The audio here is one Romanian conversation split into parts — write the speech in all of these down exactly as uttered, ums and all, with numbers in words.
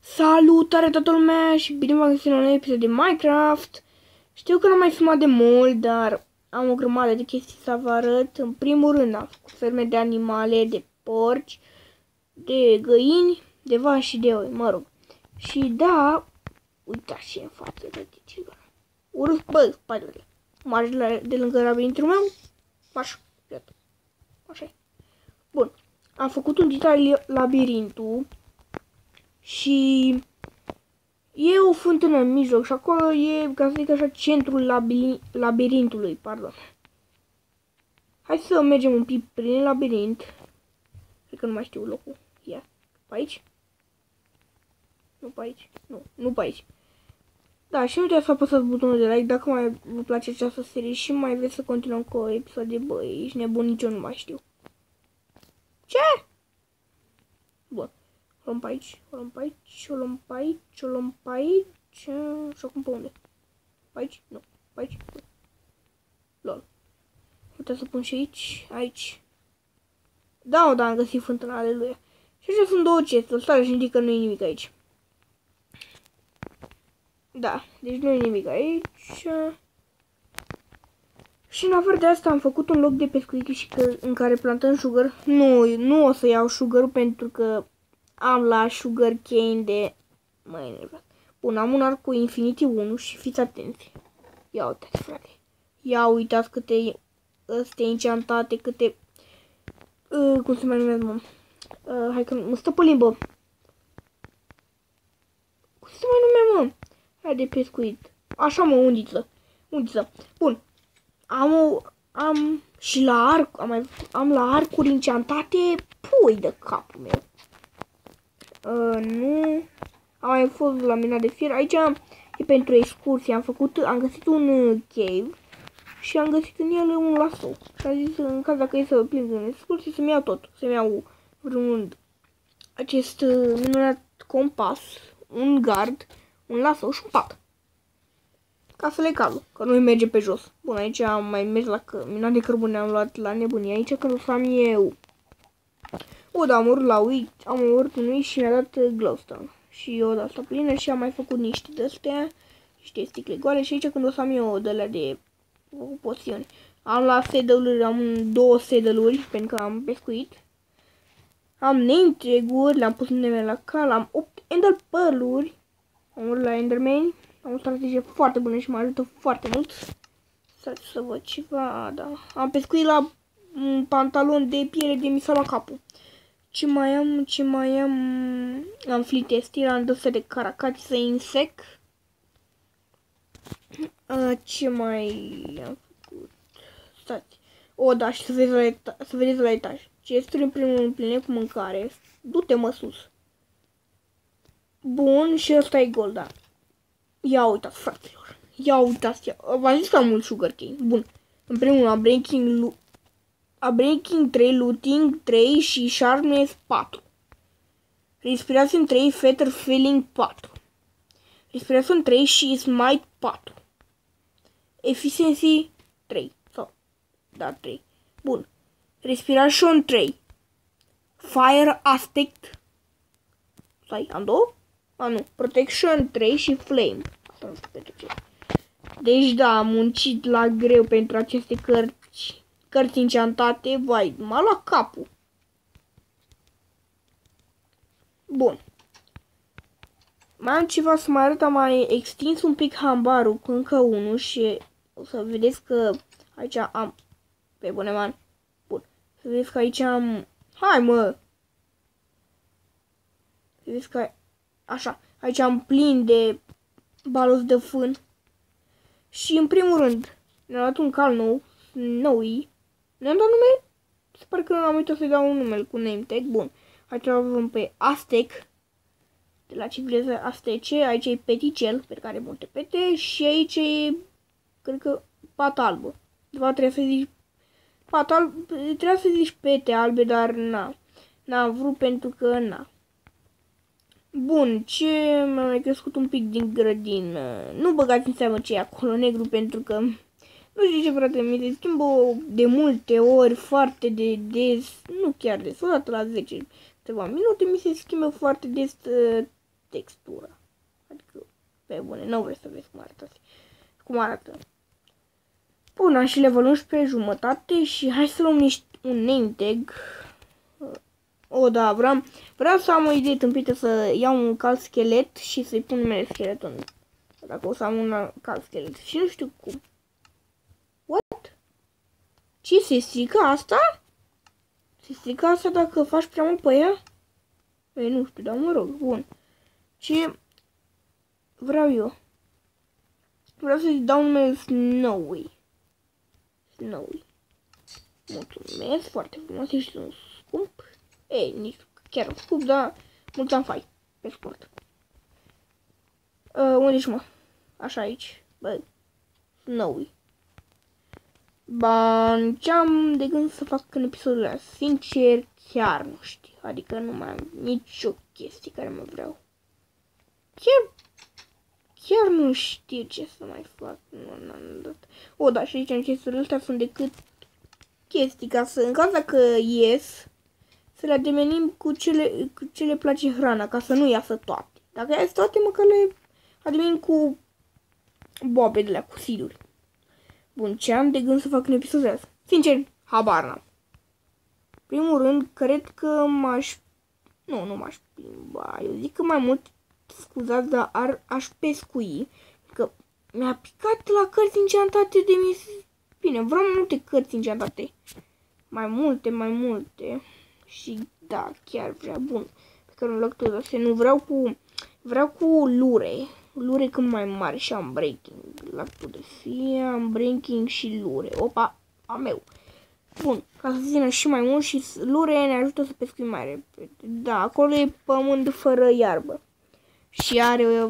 Salutare toată lumea și bine v-am găsit la un nou episod de Minecraft. Știu că n-am mai filmat de mult, dar am o grămadă de chestii să vă arăt. În primul rând am făcut ferme de animale, de porci, de găini, de vaci și de oi, mă rog. Și da, uitați ce în față de ticilor. Urât, bă, spatele. Margi de lângă labirintul meu, așa, iată. Așa e. Bun, am făcut un detal labirintul. Și e o fântână în mijloc și acolo e, ca să zic așa, centrul labirintului, pardon. Hai să mergem un pic prin labirint. Cred că nu mai știu locul. Ia, pe aici? Nu pe aici. Nu, nu pe aici. Da, și nu uitați să apăsați butonul de like dacă mai vă place această serie și mai vreți să continuăm cu o episod de bă, ești nebun, nici eu nu mai știu. Ce? Bun. O luăm pe aici, o luăm pe aici, o luăm pe aici, o luăm pe aici și acum pe unde? Pe aici? Nu, pe aici. Lol. Puteți să pun și aici, aici. Da, da, am găsit fântâna, aleluia. Și așa sunt două chesturi, stai și indică că nu e nimic aici. Da, deci nu e nimic aici. Și în afară de asta am făcut un loc de pescuit și că, în care plantăm sugar. Nu, nu o să iau sugar pentru că am la sugar cane de... Mă enervat. Bun, am un arc cu Infinity unu și fiți atenți. Ia uitați, frate. Ia uitați câte astea enchantate, câte... Uh, cum se mai numesc, mă? Uh, hai că mă stă pe limbă. Cum se mai numea, mă? Hai de pescuit. Așa, mă, undiță. Undiță. Bun. Am o... Am... Și la arc... Am, mai, am la arcuri enchantate... Pui de capul meu. Uh, nu. Am mai fost la mina de fier. Aici e pentru excursie. Am făcut, am găsit un uh, cave și am găsit în el un lasso. Și am zis în caz dacă e să plec în excursie să-mi iau tot. Să-mi iau vreun acest uh, minunat compas, un gard, un lasso și un pat. Ca să le calul, că nu-i merge pe jos. Bun, aici am mai mers la mina de cărbune, am luat la nebunie. Aici când o să am eu. O, da, am urât la uit, am urât un uit și mi-a dat glowstone. Și o de asta plină și am mai făcut niște de-astea, niște sticle goale și aici când o să am eu de alea de poțiuni. Am la saddle-uri, am două saddle-uri pentru că am pescuit. Am name tag-uri, le-am pus numele la cal, am opt ender pearl-uri. Am urât la enderman, am o strategie foarte bună și mă ajută foarte mult. Să, să văd ceva, da. Am pescuit la un pantalon de piele de mi s-a luat capul. Ce mai am, ce mai am, am flite stil, am dăsă de caracați să insect. Uh, ce mai am făcut? Stați. O, da, și să vedeți la, eta să vedeți la etaj. Chesturi în primul rând pline cu mâncare. Du-te, mă, sus. Bun, și ăsta e gold, da. Ia uitați, fraților. Ia uitați, v-am zis că am mult sugarcane. Bun. În primul rând am breaking A breaking trei, looting trei și sharpness patru. Respiration trei, feather filling patru. Respiration trei și smite patru. Efficiency trei. Sau, da, trei. Bun. Respiration trei. Fire aspect. Stai, am două? A, nu. Protection trei și flame. Asta nu știu pentru ce. Deci da, am muncit la greu pentru aceste cărți. Cărți enchantate, vai, m-a luat capul. Bun. Mai am ceva să mai arăt, am mai extins un pic hambarul cu încă unul și o să vedeți că aici am, pe bune man, bun, să vedeți că aici am, hai mă, să vedeți că, așa, aici am plin de balos de fân și în primul rând ne-am dat un cal nou, noi. Ne-am dat nume? Se pare că am uitat să-i dau un nume cu name tag. Bun. Aici avem pe Aztec. De la civilizația Aztece. Aici e peticel, pe care multe pete. Și aici e, cred că, pată albă. De fapt, trebuie să zici pată albă. Trebuie să zici pete albe, dar na. N-am vrut pentru că na. Bun. Ce mi-am mai crescut un pic din grădină. Nu băgați în seamă ce e acolo negru pentru că... Nu știu ce, frate, mi se schimbă de multe ori, foarte de des, nu chiar des, o dată la zece câteva minute, mi se schimbă foarte des uh, textura. Adică, pe bune, nu vreți să vezi cum arată. Cum arată. Bun, am și level unsprezece jumătate și hai să luăm niște, un name tag. O, da, vreau, vreau să am o idee tâmpită să iau un cal schelet și să-i pun numele Skeleton. Dacă o să am un cal schelet. Și nu știu cum. What? Ce se strică asta? Se strică asta dacă faci prea mult pe ea? Ei, nu știu, dar mă rog, bun. Ce vreau eu? Vreau să-i dau numele Snowy. Snowy. Mulțumesc, foarte frumos, ești un scump. Ei, nici chiar un scump, dar mulțumim fai, pe scurt. Uh, unde ești, mă? Așa aici, bă, Snowy. Ba, ce-am de gând să fac în episodul ăla? Sincer, chiar nu știu. Adică nu mai am nicio chestie care mă vreau. Chiar, chiar nu știu ce să mai fac. Nu, n-am dat. O, da, și aici în chestiile astea sunt decât chestii ca să, în caz dacă ies, să le ademenim cu ce le, cu ce le place hrana, ca să nu iasă toate. Dacă iasă toate, măcar le ademenim cu bobedele, cu siduri. Bun, ce am de gând să fac în episodul ăsta? Sincer, habar n-am. Primul rând, cred că m-aș... Nu, nu m-aș plimba. Eu zic că mai mult, scuzați, dar ar, aș pescui. Că mi-a picat la cărți înceantate de mis... Bine, vreau mai multe cărți înceantate. Mai multe, mai multe. Și da, chiar vreau. Bun. Pe care un loc tot astea. Nu vreau cu... Vreau cu lure. Lure cât mai mari și am breaking. La fie am breaking și lure. Opa, a meu. Bun, ca să țină și mai mult și lure ne ajută să pescuim mai repede. Da, acolo e pământ fără iarbă. Și are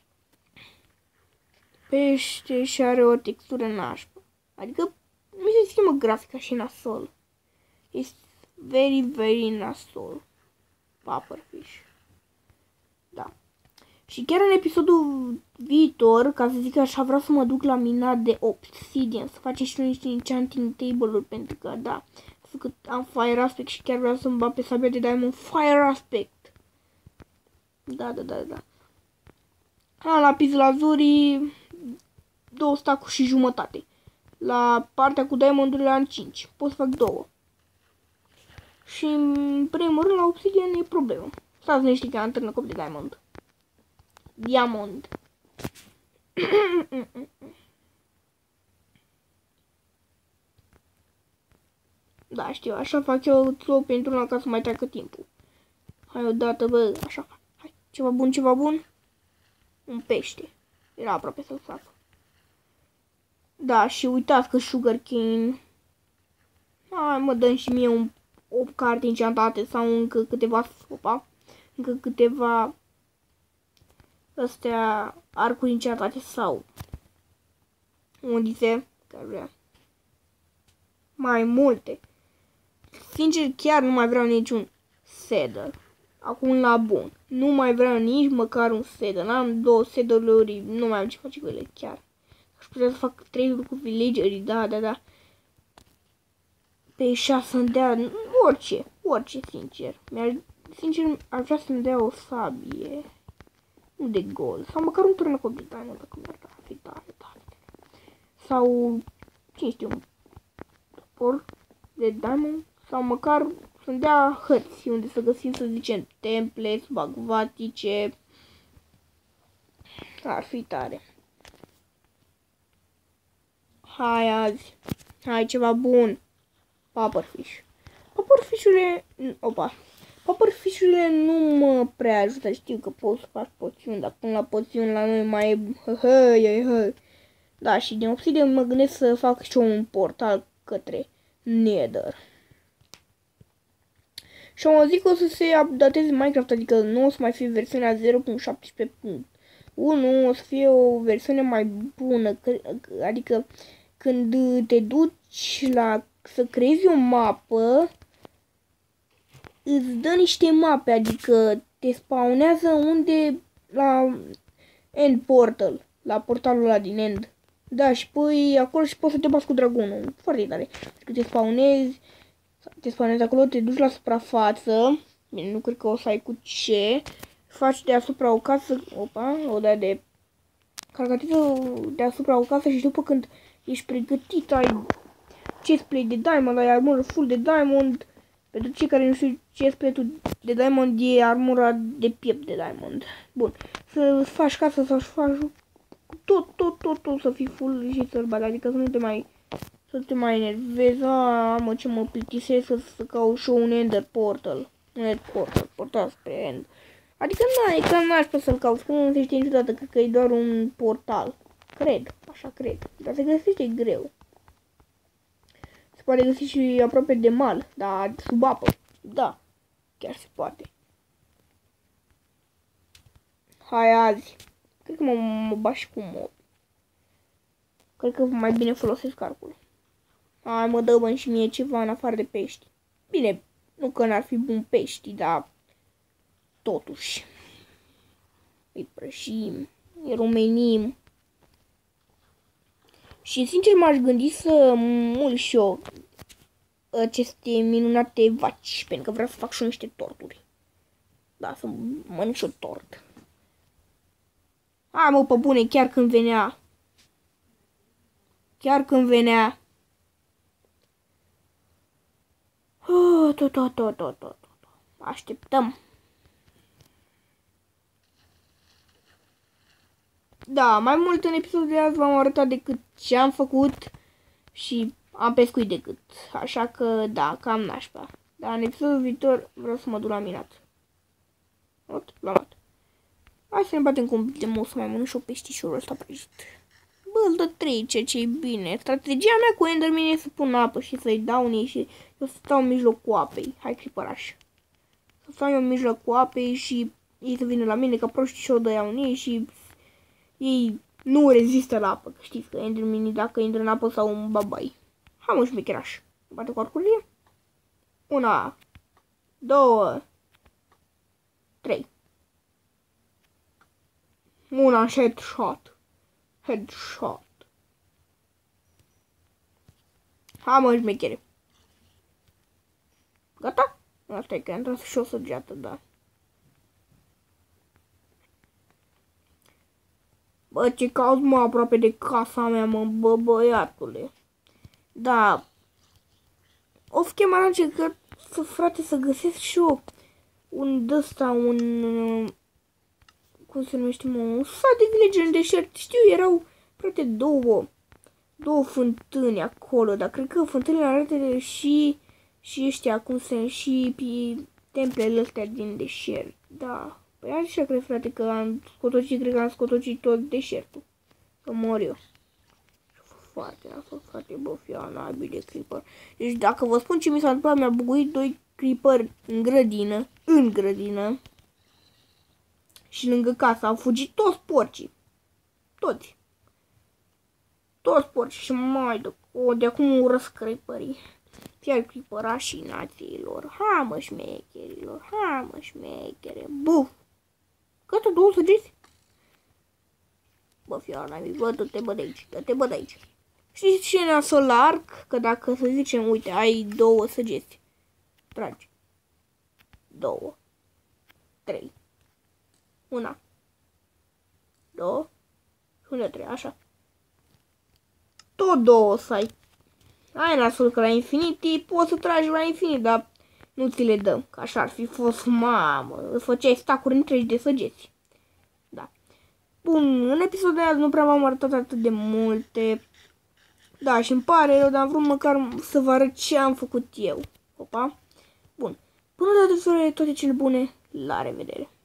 pește și are o textură nașpă. Adică mi se schimbă grafica și nasol. Este very, very nasol. Pufferfish. Da. Și chiar în episodul viitor, ca să zic așa, vreau să mă duc la mina de obsidian, să facem și niște enchanting table-uri, pentru că, da, că am fire aspect și chiar vreau să-mi bag pe sabia de diamond fire aspect. Da, da, da, da. Am lapis lazuri, două stacuri și jumătate. La partea cu diamondurile am cinci, pot să fac două. Și în primul rând la obsidian e problemă. Stați nu știi că am târnă cop de diamond. Diamond. Da, știu, așa fac eu slow pentru una ca să mai treacă timpul. Hai odată, bă, așa fac. Hai, ceva bun, ceva bun. Un pește. Era aproape să-l fac. Da, și uitați că sugarcane. Hai, mă, dăm și mie un, o carte enchantată sau încă câteva, opa, încă câteva astea arcuri encantate sau undițe, care vrea. Mai multe. Sincer, chiar nu mai vreau niciun saddle. Acum la bun. Nu mai vreau nici măcar un saddle. N-am două saddle-uri, nu mai am ce face cu ele, chiar. Aș putea să fac trei cu villagerii, da, da, da. Pe șase să-mi dea orice, orice, sincer. Sincer, aș vrea să-mi dea o sabie. Nu de gold. Sau măcar un turnăcop de diamond, dacă mi-ar fi tare, tare. Sau, cine știu, un topor de diamond. Sau măcar să-mi dea hărți unde să găsim, să zicem, temple, subacvatice. Ar fi tare. Hai azi. Hai ceva bun. Pufferfish. Pufferfish-urile... Opa. Pufferfish-urile nu mă prea ajută. Știu că pot să fac poțiuni, dar până la poțiuni la noi mai e... Hăi, hăi. Da, și din obsidian mă gândesc să fac și un portal către Nether. Și am auzit că o să se updateze Minecraft, adică nu o să mai fie versiunea zero punct șaptesprezece punct unu, o să fie o versiune mai bună, adică când te duci la să creezi o mapă, îți dă niște mape, adică te spawnează unde la End Portal, la portalul ăla din End. Da, și păi acolo și poți să te bați cu dragonul, foarte tare. Că te spawnezi, te spawnezi acolo, te duci la suprafață, bine, nu cred că o să ai cu ce, faci deasupra o casă, opa, o dea de caracatiță deasupra o casă și după când ești pregătit, ai chestplate de diamond, ai armură full de diamond. Pentru cei care nu știu, chestplate-ul de diamond e armura de piept de diamond. Bun, să faci casă, să faci tot, tot, tot, tot să fii full și să-l bagi, adică să nu te mai, să te mai enervezi. A, mă, ce mă plictisesc să, să caut și un ender portal, un ender portal, portal spre end. Adică nu, e că n-aș putea să-l cauți, că nu se știe niciodată, cred că e doar un portal. Cred, așa cred, dar se găsește greu. Se poate găsi și aproape de mal, dar sub apă. Da, chiar se poate. Hai azi. Cred că mă, mă bat și cu mob. Cred că mai bine folosesc arcul. Hai, mă dă și mie ceva în afară de pești. Bine, nu că n-ar fi bun pești, dar totuși. Îi prășim, îi rumenim. Și sincer m-aș gândi să mult și eu aceste minunate vaci, pentru că vreau să fac și niște torturi. Da, să mănânc și o tort. Hai mă, pe bune, chiar când venea. Chiar când venea. Oh, tot, tot, tot, tot, tot. Așteptăm. Da, mai mult în episodul de azi v-am arătat decât ce am făcut și am pescuit decât. Așa că, da, cam nașpa. Dar în episodul viitor vreau să mă duc la minat. Ot, l-am luat. Hai să ne batem cu un pic de mult să mai mănânc și o peștișorul ăsta prăjit. Bă, îl dă trei, ceea ce e bine. Strategia mea cu Enderman e să pun apă și să-i dau unii și eu să stau în mijlocul apei. Hai, cripăraș. Să stau eu în mijlocul apei și ei să vină la mine ca proști și o dă iau ei și ei nu rezistă la apă. Că știți că Enderman dacă intră în apă sau un babai. Hai mă, șmecheraș. Bate cu arcurile. Una, două, trei. Una headshot. Headshot. Hai mă, șmechere. Gata? Asta e că am tras și o săgeată, da. Bă, ce cauți mă aproape de casa mea, mă, bă, băiatule. Da. O să chem arance că, să, frate, să găsesc și eu un d-ăsta, un... Cum se numește, mă? Un sat de villager în deșert. Știu, erau, frate, două, două fântâni acolo, dar cred că fântânile arată și, și ăștia, cum se, și templele astea din deșert. Da. Păi așa cred, frate, că am scotocit, cred că am scotocit tot deșertul. Că mor eu. Foarte nasol, frate, bă, fia naibii de creeper. Deci dacă vă spun ce mi s-a întâmplat, mi-a buguit doi creeper în grădină, în grădină. Și lângă casa au fugit toți porcii. Toți. Toți porcii și mai de, o, de acum urăsc creeperii. Chiar creeperașii națiilor. Ha, mă, șmecherilor. Ha, mă, șmechere. Buf. Gata, două săgeți? Bă, fia naibii, bă, dă-te, bă, de aici. Dă-te, bă, de aici. Știți ce nasol la arc? Că dacă, să zicem, uite, ai două săgeți. Tragi. Două. Trei. Una. Două. Și una, trei, așa. Tot două să ai. Ai nasul că la infinity poți să tragi la infinit, dar nu ți le dăm. Că așa ar fi fost, mamă. Îți făceai stacuri întregi de săgeți. Da. Bun, în episodul de azi nu prea v-am arătat atât de multe. Da, și îmi pare rău, dar am vrut măcar să vă arăt ce am făcut eu. Opa. Bun. Până data viitoare, toate cele bune. La revedere.